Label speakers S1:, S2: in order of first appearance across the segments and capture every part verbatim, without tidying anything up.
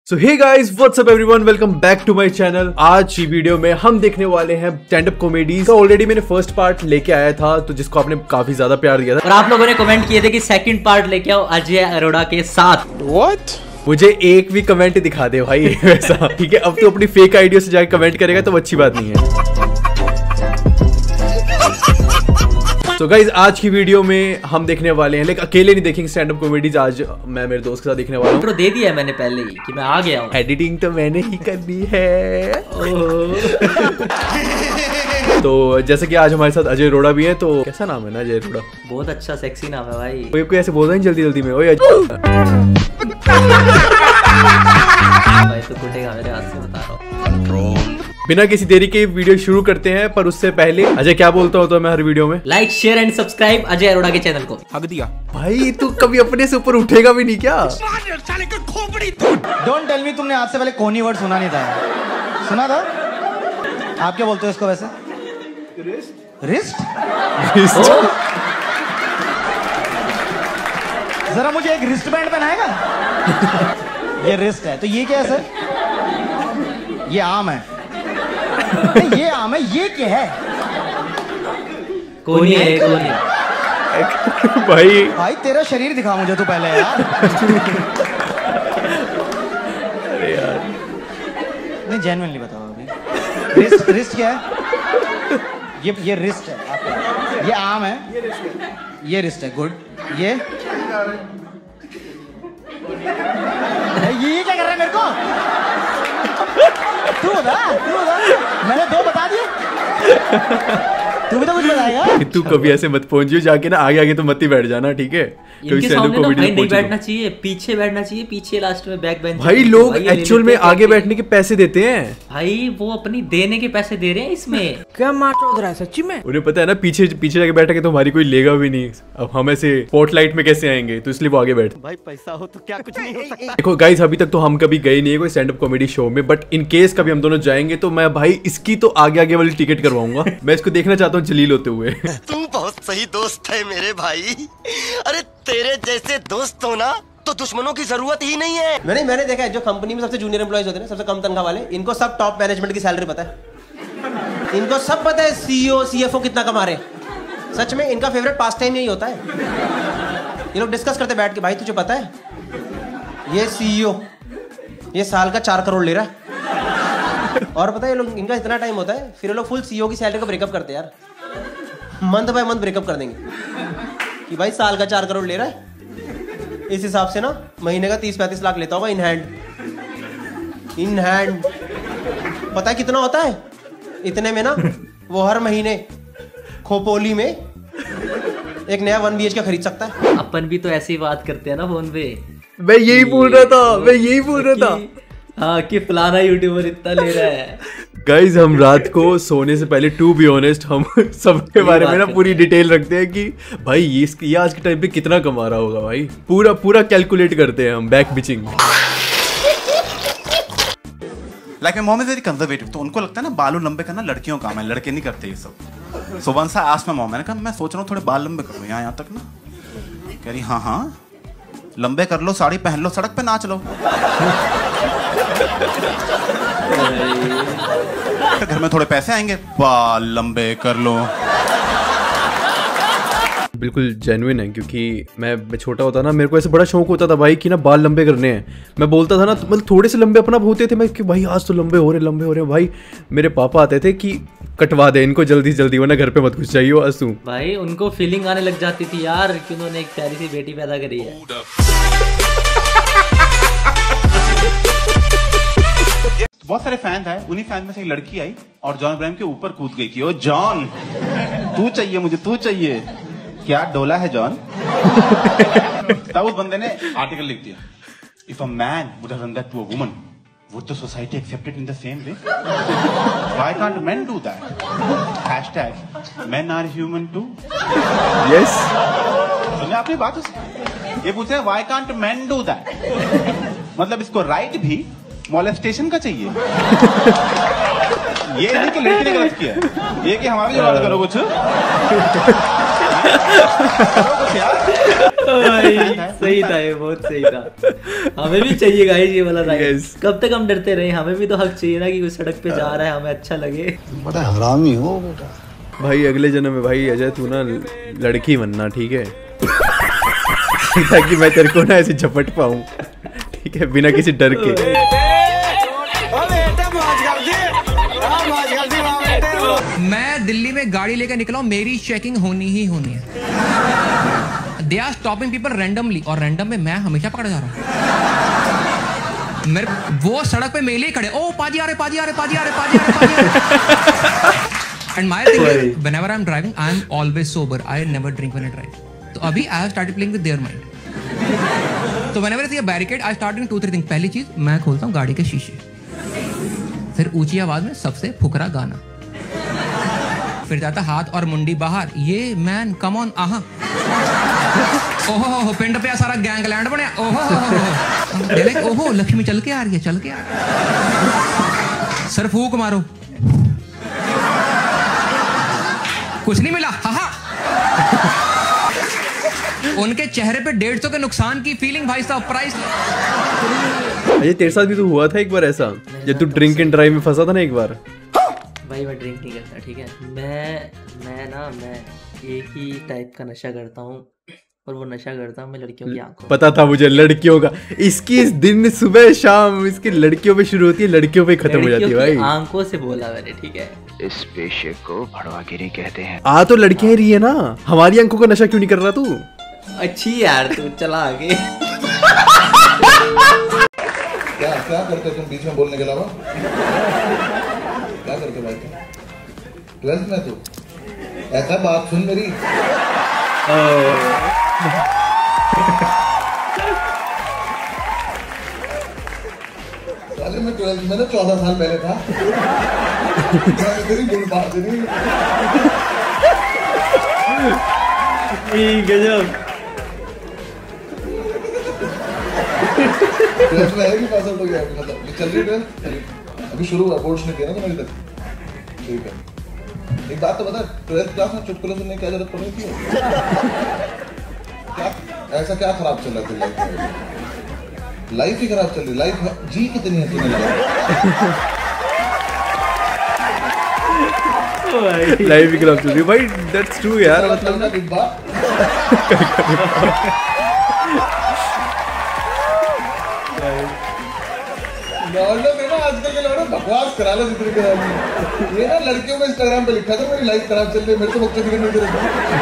S1: So hey guys, what's up everyone, welcome back to my channel. आज की video में हम देखने वाले हैं स्टैंड अप कॉमेडीज का। ऑलरेडी मैंने फर्स्ट पार्ट लेके आया था, तो जिसको आपने काफी ज्यादा प्यार दिया था
S2: और आप लोगों ने कमेंट किए थे कि सेकंड पार्ट लेके आओ अजय अरोड़ा के साथ।
S1: व्हाट? मुझे एक भी कमेंट दिखा दे भाई वैसा, ठीक है। अब तो अपनी फेक आईडिया से जाके कमेंट करेगा तो अच्छी बात नहीं है। तो गाइज आज की वीडियो में हम देखने वाले हैं, लेकिन अकेले नहीं देखेंगे स्टैंड अप कॉमेडीज। आज मैं मेरे दोस्त के साथ देखने वाला हूँ।
S2: तो दे दिया है मैंने पहले ही कि मैं आ गया हूँ।
S1: एडिटिंग तो मैंने ही करनी है। तो जैसे कि आज हमारे साथ अजय अरोड़ा भी है। तो कैसा नाम है ना अजय अरोड़ा?
S2: बहुत अच्छा सेक्सी नाम है भाई।
S1: कोई कोई ऐसे बोल रहा है जल्दी जल्दी में, ओए
S2: भाई तो कुटेगा मेरे हाथ से, बता रहा हूँ।
S1: बिना किसी देरी के वीडियो शुरू करते हैं, पर उससे पहले अजय क्या बोलता हूँ तो मैं हर वीडियो में
S2: like share and subscribe Ajay Arora के चैनल को।
S3: हक दिया
S1: भाई। तू कभी अपने से ऊपर उठेगा भी नहीं क्या?
S3: डोंट टेल मी तुमने आज से पहले कोनी वर्ड सुना नहीं था। सुना था? आप क्या बोलते हो इसको वैसे? रिस्ट रिस्ट जरा मुझे एक रिस्ट बैंड पहनाएगा। ये रिस्ट है तो ये क्या है सर? ये आम है। ये आम है, ये क्या है?
S2: कोनी है, कोनी।
S1: भाई
S3: भाई तेरा शरीर दिखा मुझे तो पहले यार।
S1: अरे यार
S3: नहीं जेन्युइनली बताओ अभी। रिस्ट रिस्ट क्या है? ये ये रिस्ट है आपका। ये आम है, ये रिस्ट है। गुड। ये ये क्या कर रहा है मेरे को? तू बता, तू बता। मैंने दो बता दिए। तू भी तो कुछ बताएगा।
S1: तू कभी ऐसे मत पहुंचियो, जाके ना आगे आगे तो मत ही बैठ जाना, ठीक है?
S2: इनके सामने ना भाई नहीं बैठना चाहिए, पीछे बैठना चाहिए, पीछे लास्ट में बैक बेंच।
S1: भाई लोग एक्चुअल में आगे बैठने के पैसे देते हैं
S2: भाई, वो अपनी देने के पैसे दे रहे हैं इसमें।
S3: क्या मार रहा है सच्ची में?
S1: उन्हें पता है ना पीछे पीछे जाके बैठेंगे तो हमारी कोई लेगा भी नहीं। अब हम ऐसे स्पॉटलाइट में कैसे आएंगे, तो इसलिए वो आगे बैठ।
S3: भाई पैसा हो तो क्या कुछ नहीं हो सकता।
S1: देखो गाइस, अभी तक तो हम कभी गए नहीं है कोई स्टैंड अप कॉमेडी शो में, बट इन केस कभी हम दोनों जाएंगे तो मैं भाई इसकी तो आगे आगे वाली टिकट करवाऊंगा। मैं इसको देखना चाहता हूँ जलील होते हुए।
S4: तू बहुत सही दोस्त है मेरे भाई। अरे तेरे जैसे दोस्त हो ना तो दुश्मनों की जरूरत ही नहीं है।
S5: मैंने मैंने देखा है जो कंपनी में सबसे जूनियर एम्प्लॉइज होते हैं, सबसे कम तनख्वाह वाले, इनको सब टॉप मैनेजमेंट की सैलरी पता है। इनको सब पता है सीईओ सीएफओ कितना कमा रहे हैं। सच में इनका फेवरेट पास टाइम यही होता है। ये लोग डिस्कस करते बैठ के, भाई तुझे पता है ये सीईओ ये साल का चार करोड़ ले रहा है। और पता है ये लोग, इनका इतना टाइम होता है, फिर ये लोग फुल सीईओ की सैलरी को ब्रेकअप करते हैं यार। मंथ बाय मंथ ब्रेकअप कर देंगे कि भाई साल का चार करोड़ ले रहा है, इस हिसाब से ना महीने का तीस पैंतीस लाख लेता होगा इन हैंड। इन हैंड पता है कितना होता है? इतने में ना वो हर महीने खोपोली में एक नया वन बी एच के खरीद सकता है।
S2: अपन भी तो ऐसी बात करते हैं ना फोन पे।
S1: मैं यही बोल रहा था, मैं यही बोल रहा था
S2: हाँ कि फलाना यूट्यूबर इतना ले रहा है।
S1: गाइज हम रात को सोने से पहले, टू बी ऑनेस्ट, हम सबके बारे में ना पूरी डिटेल रखते हैं कि भाई ये, ये आज के टाइम पे कितना कमा रहा होगा। भाई पूरा पूरा कैलकुलेट करते हैं हम, back bitching.
S6: Like my mom is very conservative, तो उनको लगता है ना बालों लंबे करना लड़कियों का काम है, लड़के नहीं करते ये सब। So once I asked my mom, मैंने कहा मैं सोच रहा हूँ थोड़े बाल लंबे करूँ यहाँ यहाँ तक ना। कह रही हाँ हाँ लंबे कर लो, साड़ी पहन लो, सड़क पे नाच लो। घर में थोड़े पैसे आएंगे, बाल लंबे कर लो।
S1: बिल्कुल जेन्युइन है, क्योंकि मैं मैं छोटा होता ना, मेरे को ऐसे बड़ा शौक होता था भाई कि ना बाल लंबे करने हैं। मैं बोलता था ना, तो मतलब थोड़े से लंबे अपना होते थे मैं कि भाई आज तो लंबे हो रहे लंबे हो रहे भाई। मेरे पापा आते थे कि कटवा दे इनको जल्दी जल्दी, वरना घर पे मत घुस जाइए आंसू।
S2: भाई उनको फीलिंग आने लग जाती थी यार कि उन्होंने एक प्यारी सी बेटी पैदा करी है।
S6: बहुत सारे फैन थे, उन्हीं फैन में से एक लड़की आई और जॉन अब्राहम के ऊपर कूद गई कि ओ जॉन तू चाहिए मुझे, तू चाहिए। क्या डोला है जॉन? तब उस बंदे ने आर्टिकल लिख दिया, if a man would have done that to a woman, would the society accept it in the same way? Why can't men do that? Hashtag men are human too.
S1: Yes,
S6: सुनिए आपने बात उसे, ये पूछते हैं why can't men do that, मतलब इसको right भी मॉलेस्टेशन का चाहिए। ये नहीं कि लड़की ने गलत किया, ये कि हमारा जवाब करो कुछ।
S2: भाई सही था ये, बहुत सही था। हमें भी चाहिए गाइस ये वाला राइड। कब तक हम डरते रहे, हमें भी तो हक चाहिए ना कि कोई सड़क पे जा रहा है हमें अच्छा लगे।
S7: बड़ा हरामी हो बेटा।
S1: भाई अगले जन्म में भाई अजय तू ना लड़की बनना, ठीक है? ताकि मैं तेरे को ना ऐसे झपट पाऊं, ठीक है, बिना किसी डर के।
S8: मैं दिल्ली में गाड़ी लेकर निकला हूं, मेरी चेकिंग होनी ही होनी है। They are stopping people randomly, और रैंडम में मैं हमेशा पकड़ा जा रहा हूं। मेरे वो सड़क पे मेले ही खड़े, ओ पाजी आ रहे पाजी आ रहे पाजी आ रहे पाजी आ रहे पाजी आ रहे। And my thing is whenever I am driving I am always sober, I never drink when I drive. तो अभी I have started playing with their mind. तो whenever I see a barricade I start doing two three thing. पहली चीज, मैं खोलता हूं गाड़ी के शीशे, फिर ऊंची आवाज में सबसे फुकरा गाना, फिर जाता हाथ और मुंडी बाहर, ये मैन कम ऑन आहा, ओहो पिंड पे सारा गैंगलैंड बनया, ओहो ओहो लक्ष्मी चल के आ रही है, चल के आ रही है, सर फूक मारो, कुछ नहीं मिला, हाहा। उनके चेहरे पे डेढ़ सौ के नुकसान की फीलिंग भाई साहब, प्राइस।
S1: अजय तेरे साथ भी तो हुआ था एक बार ऐसा, जब तू ड्रिंक एंड ड्राइव में फंसा था ना एक बार।
S2: भाई मैं ड्रिंक नहीं करता, ठीक है? मैं मैं ना मैं एक ही टाइप का नशा करता हूँ, और वो नशा करता हूँ मैं लड़कियों की आंखों।
S1: पता था मुझे लड़कियों का, इसकी इस दिन सुबह शाम इसकी लड़कियों पे शुरू होती है, लड़कियों पे खत्म हो जाती है भाई।
S2: आंखों से बोला मैंने, ठीक है?
S7: इस पेशे को भड़वागिरी कहते हैं।
S1: आ तो लड़कियां ही रही है ना, हमारी आंखों का नशा क्यों नहीं कर रहा तू?
S2: अच्छी यार तू, चला आगे।
S9: क्या क्या करते तुम बीच में बोलने के अलावा? क्या करते भाई तुम? ट्वेल्थ में तू ऐसा बात सुन मेरी। साले मैं ट्वेल्थ में ना चौदह साल पहले था। तेरी गुण बात नहीं।
S2: गजब।
S9: ट्वेल्थ में है कि पास आउट हो गया? मतलब चल रही ट्वेल्थ अभी शुरू हुआ, बोर्ड्स ने किया ना तुम्हारी तक, ठीक है? एक बात तो बता, ट्वेल्थ क्लास में चुटकुले सुनने की क्या जरूरत पड़ी थी? क्या ऐसा क्या खराब चल रहा था लाइफ में? लाइफ ही खराब चल रही, लाइफ जी कितनी है तुम्हें
S1: लाइफ ही खराब चल रही भाई, दैट्स ट्रू यार। मतलब ना
S9: डिब्बा लौंडों में ना आजकल के लौंडे बकवास करा लो जितनी करा लो। ये ना लड़कियों में इंस्टाग्राम पे लिखा था मेरी लाइफ खराब चल रही है, मेरे तो बच्चों की नहीं दे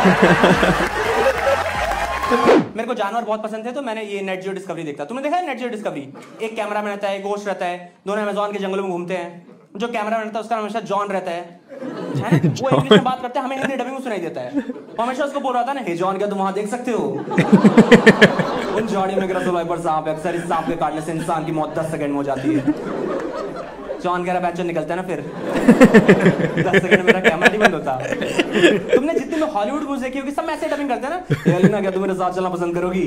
S10: मेरे को जानवर बहुत पसंद थे, तो मैंने ये नेट जियो डिस्कवरी देखा। तुमने देखा है नेट जियो डिस्कवरी? एक कैमरामैन रहता है, एक होस्ट रहता है, दोनों अमेज़न के जंगलों में घूमते हैं। जो कैमरामैन रहता है उसका हमेशा जॉन रहता है, है? वो इंग्लिश में बात करते हैं, हमें हिंदी डबिंग में सुनाई देता है। वो हमेशा उसको बोल रहा था ना, हे जॉन क्या तुम वहां देख सकते हो? उन झाड़ियों में गिरा पर सांप है, अक्सर इस सांप के काटने से इंसान की मौत दस सेकंड में हो जाती है। जॉन कह रहा है निकलता है ना, फिर दस सेकंड मेरा कैमरा नहीं बंद होता। तुमने जितनी में हॉलीवुड मूवी देखी होगी सब में ऐसे डबिंग करते हैं ना, एलिना क्या तुम मेरे साथ चलना पसंद करोगी?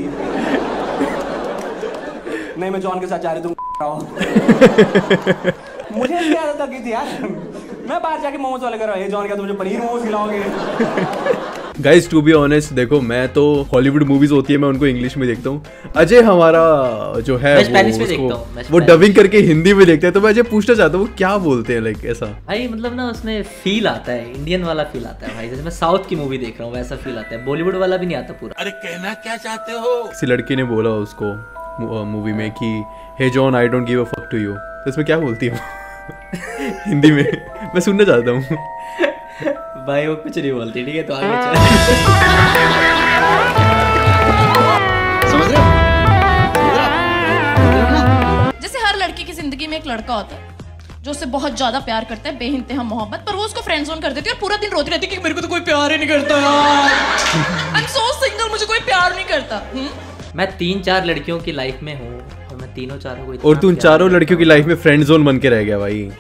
S10: नहीं मैं जॉन के साथ जा रही, तुम मुझे इसकी आदत लगी थी यार, मैं बाहर जाके मोमोज वाले कर रहा हूँ, जॉन क्या तुम मुझे पनीर मोमोज खिलाओगे?
S1: गाइस टू बी ऑनेस्ट देखो, मैं तो हॉलीवुड मूवीज होती है मैं उनको इंग्लिश में देखता हूँ। अजय हमारा जो है
S2: वो,
S1: उसको, वो डबिंग करके हिंदी में देखता है, तो मैं अजय पूछना चाहता हूँ वो क्या बोलते हैं, लाइक ऐसा
S2: भाई मतलब ना उसमें फील आता है, इंडियन वाला फील आता है भाई, जैसे मैं साउथ की मूवी देख रहा हूँ वैसा फील आता है, बॉलीवुड वाला भी नहीं आता पूरा।
S7: अरे कहना क्या चाहते हो?
S1: किसी लड़की ने बोला उसको मूवी में कि hey John I don't give a fuck to you, तो इसमें क्या बोलती है हिंदी में? मैं सुनना चाहता हूँ।
S2: भाई वो कुछ नहीं बोलती, ठीक है? तो आगे चल।
S11: जैसे हर लड़की की जिंदगी में एक लड़का होता है जो उससे बहुत ज्यादा प्यार करता है, बेइंतहा मोहब्बत, पर वो उसको फ्रेंड जोन कर देती है और पूरा दिन रोती रहती है कि मेरे को तो कोई प्यार ही नहीं करता यार, आई एम सो सिंगल, मुझे कोई प्यार नहीं करता।
S2: मैं तीन चार लड़कियों की लाइफ में हूँ और मैं तीनों चारों को,
S1: और तुम चारों लड़कियों की लाइफ में फ्रेंड जोन बन के रह गया भाई।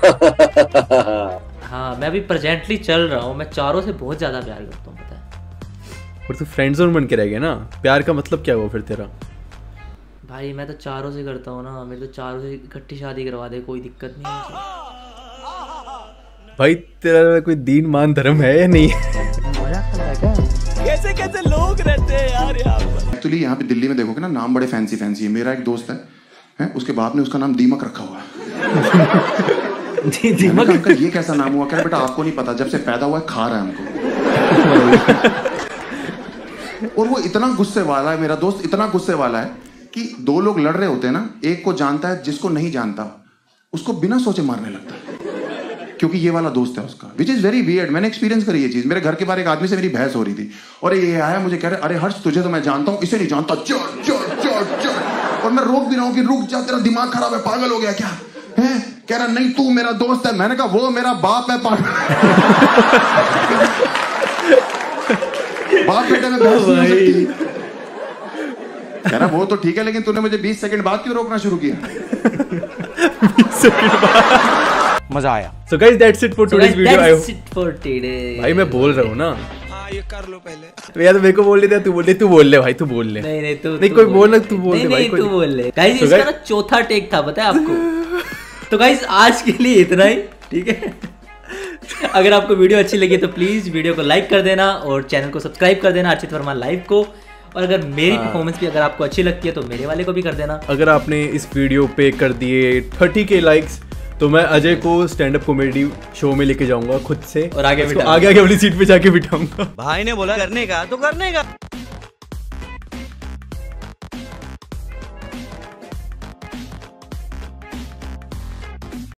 S2: हाँ मैं अभी प्रेजेंटली चल रहा हूँ, मैं चारों से बहुत ज्यादा प्यार करता हूँ, पता है?
S1: और तू फ्रेंड जोन बन के रह गया ना, प्यार का मतलब क्या हुआ फिर तेरा?
S2: भाई मैं तो चारों से करता हूँ ना, मेरे तो चारों से इकट्ठी शादी करवा दे, कोई दिक्कत नहीं है।
S1: भाई तेरा कोई दीन मान धर्म है या नहीं?
S2: मजाक कर रहा है क्या?
S12: कैसे कैसे लोग रहते हैं यार यहाँ पर।
S13: एक्चुअली यहाँ पे दिल्ली में देखोगे ना, नाम बड़े फैंसी फैंसी है। मेरा एक दोस्त है, है उसके बाप ने उसका नाम दीमक रखा हुआ है। दीमक अंकल ये कैसा नाम हुआ? कह रहा बेटा आपको नहीं पता, जब से पैदा हुआ है खा रहा है हमको। और वो इतना गुस्से वाला है, मेरा दोस्त इतना गुस्से वाला है कि दो लोग लड़ रहे होते हैं ना, एक को जानता है, जिसको नहीं जानता उसको बिना सोचे मारने लगता है, क्योंकि ये वाला दोस्त है उसका। Which is very weird. मैंने एक्सपीरियंस करी ये चीज। मेरे घर के बाहर एक आदमी से मेरी बहस हो रही थी और ये आया मुझे कह रहा है अरे हर्ष तुझे तो मैं जानता हूं, इसे नहीं जानता, चल चल चल चल। और मैं रोक भी रहा हूं कि रुक जा, तेरा दिमाग खराब है, पागल हो गया क्या है? कह रहा नहीं तू मेरा दोस्त है। मैंने कहा वो मेरा बाप है, पागल। बाप बेटे में बहस नहीं हो सकती। कह रहा वो तो ठीक है, लेकिन तूने मुझे बीस सेकंड बाद क्यों रोकना शुरू किया? बीस सेकंड बाद
S12: मजा आया।
S1: So guys, that's it for today's video.
S2: That's it for today.
S1: भाई मैं बोल रहा हूँ ना।
S12: हाँ ये कर लो पहले।
S1: तो यार मेरे को बोल लेते तू बोल ले, तू बोल ले भाई, तू बोल ले।
S2: नहीं नहीं तू
S1: नहीं कोई बोल ना, तू बोल ले भाई।
S2: नहीं तू बोल ले। गाइस इसका ना चौथा टेक था, पता है आपको? तो गाइस आज के लिए इतना ही, ठीक है? अगर आपको वीडियो अच्छी लगी तो प्लीज वीडियो को लाइक कर देना और चैनल को सब्सक्राइब कर देना अर्चित वर्मा लाइव को। और अगर मेरी परफॉर्मेंस भी अगर आपको अच्छी लगती है तो मेरे वाले को भी कर देना।
S1: अगर आपने इस वीडियो पे कर दिए थर्टी के लाइक्स तो मैं अजय को स्टैंड अप कॉमेडी शो में लेके जाऊंगा खुद से,
S2: और आगे
S1: आगे आगे वाली सीट पे जाके बिठाऊंगा।
S12: भाई ने बोला करने का तो करने का।